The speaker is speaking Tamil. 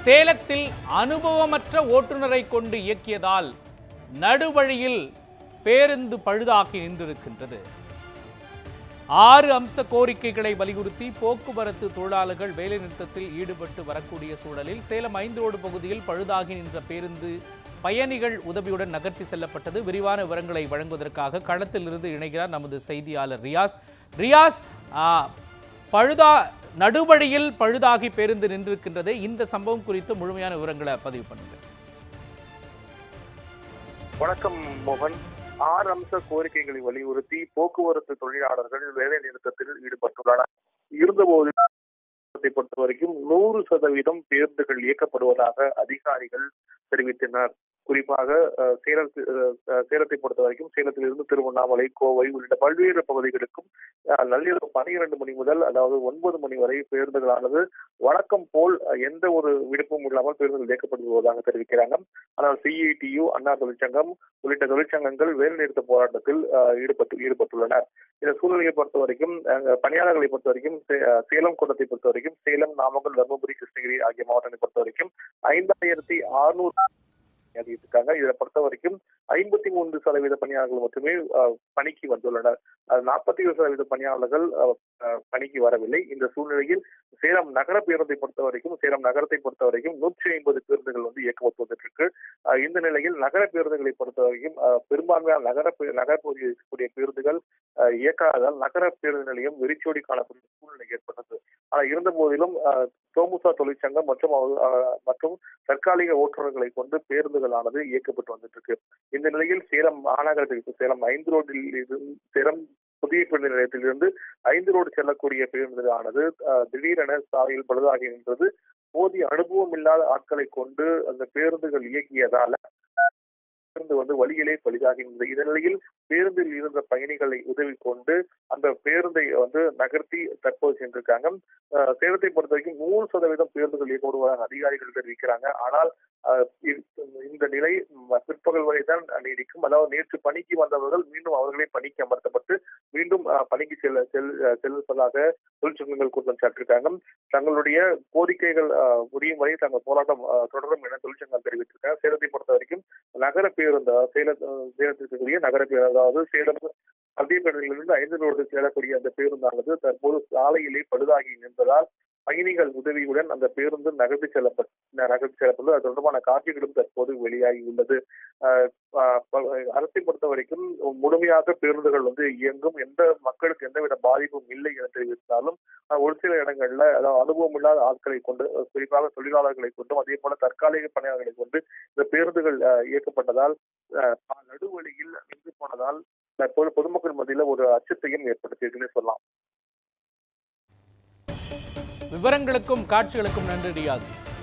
சேலத்தில் அனுபவமற்ற ஓட்டுநரை கொண்டு இயக்கியதால் நடுவழியில் பேருந்து பழுதாகி நின்றிருக்கின்றது. 6 அம்ச கோரிக்கைகளை வலியுறுத்தி போக்குவரத்து தொழிலாளர்கள் வேலைநிறுத்தத்தில் ஈடுபட்டு வரக்கூடிய சூழலில் சேலம் 5 ரோடு பகுதியில் பழுதாகி நின்ற பேருந்து பயணிகள் உதவியுடன் நகர்த்தி செல்லப்பட்டது. விரிவான விவரங்களை வழங்குவதற்காக களத்தில் இருந்து இணைகிறார் நமது செய்தியாளர் ரியாஸ். ரியாஸ், நடுவழியில் பழுதாகி பேருந்து நின்றிருக்கின்றது. இந்த சம்பவம் குறித்து முழுமையான விவரங்களை பதிவு பண்ணுங்க. வணக்கம் மோகன். 6 அம்ச கோரிக்கைகளை வலியுறுத்தி போக்குவரத்து தொழிலாளர்கள் வேலை நிறுத்தத்தில் ஈடுபட்டுள்ளனர். இருந்தபோது பொறுத்தவரைக்கும் 100% பேருந்துகள் இயக்கப்படுவதாக அதிகாரிகள் தெரிவித்தனர். குறிப்பாக சேலத்தை பொறுத்தவரைக்கும் சேலத்திலிருந்து திருவண்ணாமலை, கோவை உள்ளிட்ட பல்வேறு பகுதிகளுக்கும் நள்ளிரவு 12 மணி முதல் அதாவது 9 மணி வரை பேருந்துகளானது வழக்கம் போல் எந்த ஒரு விடுப்பும் இல்லாமல் பேருந்துகள் இயக்கப்படுவதாக தெரிவிக்கிறாங்க. ஆனால் CITU, அண்ணா தொழிற்சங்கம் உள்ளிட்ட தொழிற்சங்கங்கள் வேலைநிறுத்த போராட்டத்தில் ஈடுபட்டுள்ளனர். இந்த சூழ்நிலையை பொறுத்தவரைக்கும் பணியாளர்களை பொறுத்தவரைக்கும் சேலம் கோட்டத்தை பொறுத்தவரைக்கும் சேலம், நாமக்கல், தர்மபுரி, கிருஷ்ணகிரி ஆகிய மாவட்டங்களை பொறுத்தவரைக்கும் 5600 இருக்காங்க. இதை பொறுத்த வரைக்கும் 53% பணியாளர்கள் மட்டுமே பணிக்கு வந்துள்ளனர். 47% பணியாளர்கள் பணிக்கு வரவில்லை. இந்த சூழ்நிலையில் சேலம் நகர பேருந்தை பொறுத்தவரைக்கும் சேலம் நகரத்தை பொறுத்தவரைக்கும் 150 பேருந்துகள் இயக்கப்பட்டு இருக்கு. இந்த நிலையில் நகர பேருந்துகளை பொறுத்தவரைக்கும் பெரும்பான்மையான நகர்பகுதியில் இருக்கக்கூடிய பேருந்துகள் இயக்காததால் நகர பேருந்து நிலையம் வெறிச்சோடி காணக்கூடிய சூழ்நிலை ஏற்பட்டது. ஆனால் இருந்த போதிலும் தோமுசா தொழிற்சங்கம் மற்றும் தற்காலிக ஓட்டுநர்களை கொண்டு பேருந்துகளானது இயக்கப்பட்டு வந்துட்டு இருக்கு. இந்த நிலையில் சேலம் மாநகரத்திற்கு சேலம் 5 ரோடில் சேலம் புதிய பேருந்து நிலையத்திலிருந்து 5 ரோடு செல்லக்கூடிய பேருந்துகளானது திடீரென சாலையில் பழுதாகி நின்றது. போதிய அனுபவம் இல்லாத ஆட்களை கொண்டு அந்த பேருந்துகள் இயக்கியதால பேருந்து வழியிலே பழுதாகின்றது. இதன் நிலையில் பேருந்தில் இருந்த பயணிகளை உதவி கொண்டு அந்த பேருந்தை நகர்த்தி தற்போது சென்றிருக்காங்க. சேலத்தை பொறுத்த வரைக்கும் 100% பேருந்துகள் இயக்கப்படுவதாக அதிகாரிகள் தெரிவிக்கிறாங்க. ஆனால் இந்த நிலை பிற்பகல் வரை தான் நீடிக்கும். அதாவது நேற்று பணிக்கு வந்தவர்கள் மீண்டும் அவர்களே பணிக்கு அமர்த்தப்பட்டு மீண்டும் பணிக்கு செல்வதாக தொழிற்சங்கங்கள் குற்றம் சாட்டிருக்காங்க. தங்களுடைய கோரிக்கைகள் முடியும் வரை தங்கள் போராட்டம் தொடரும் என தொழிற்சங்கம் தெரிவித்திருக்காங்க. சேலத்தை பொறுத்த வரைக்கும் நகர பேருந்து சேலத்திற்குரிய நகர பேருந்து அதாவது சேலம் மத்திய பேருந்திலிருந்து 5 ரோடு செல்லக்கூடிய அந்த பேருந்தானது தற்போது சாலையிலே பழுதாகி நின்றதால் பயணிகள் உதவியுடன் அந்த பேருந்து நகர்த்தி செல்லப்பட்டு அது தொடர்பான காட்சிகளும் தற்போது வெளியாகி உள்ளது. அரசை பொறுத்த வரைக்கும் முழுமையாக பேருந்துகள் இயங்கும், எந்த மக்களுக்கு எந்தவித பாதிப்பும் இல்லை என தெரிவித்தாலும் ஒரு சில இடங்கள்ல அதாவது அனுபவம் இல்லாத ஆட்களை கொண்டு குறிப்பாக தொழிலாளர்களை கொண்டும் அதே போல தற்காலிக பணியாளர்களை கொண்டு இந்த பேருந்துகள் இயக்கப்பட்டதால் நடுவழியில் நின்று போனதால் தற்போது பொதுமக்கள் மத்தியில் ஒரு அச்சத்தையும் ஏற்படுத்தியிருக்குன்னு சொல்லலாம். விவரங்களுக்கும் காட்சிகளுக்கும் நன்றி ரியாஸ்.